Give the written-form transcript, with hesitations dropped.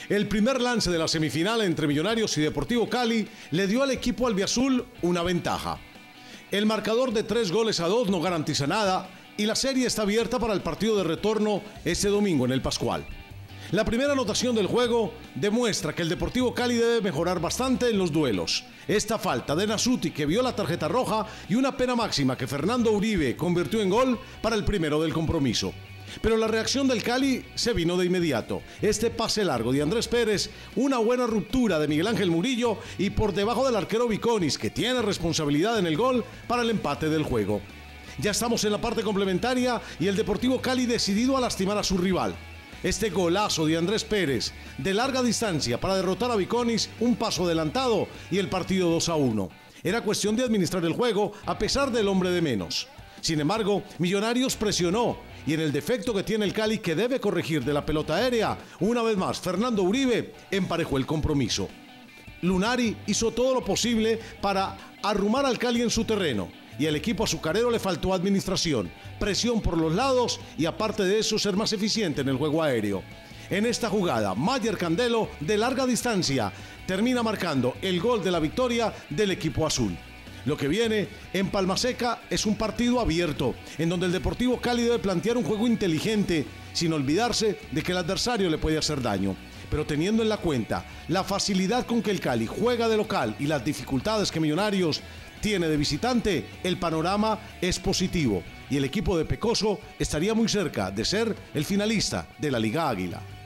El primer lance de la semifinal entre Millonarios y Deportivo Cali le dio al equipo albiazul una ventaja. El marcador de 3-2 no garantiza nada y la serie está abierta para el partido de retorno este domingo en el Pascual. La primera anotación del juego demuestra que el Deportivo Cali debe mejorar bastante en los duelos. Esta falta de Nasuti, que vio la tarjeta roja, y una pena máxima que Fernando Uribe convirtió en gol para el primero del compromiso. Pero la reacción del Cali se vino de inmediato. Este pase largo de Andrés Pérez, una buena ruptura de Miguel Ángel Murillo y por debajo del arquero Viconis, que tiene responsabilidad en el gol para el empate del juego. Ya estamos en la parte complementaria y el Deportivo Cali decidido a lastimar a su rival. Este golazo de Andrés Pérez de larga distancia para derrotar a Viconis, un paso adelantado y el partido 2-1. Era cuestión de administrar el juego a pesar del hombre de menos. Sin embargo, Millonarios presionó y en el defecto que tiene el Cali que debe corregir de la pelota aérea, una vez más Fernando Uribe emparejó el compromiso. Lunari hizo todo lo posible para arrumar al Cali en su terreno y al equipo azucarero le faltó administración, presión por los lados y aparte de eso ser más eficiente en el juego aéreo. En esta jugada, Mayer Candelo de larga distancia termina marcando el gol de la victoria del equipo azul. Lo que viene en Palma Seca es un partido abierto, en donde el Deportivo Cali debe plantear un juego inteligente, sin olvidarse de que el adversario le puede hacer daño. Pero teniendo en la cuenta la facilidad con que el Cali juega de local y las dificultades que Millonarios tiene de visitante, el panorama es positivo y el equipo de Pecoso estaría muy cerca de ser el finalista de la Liga Águila.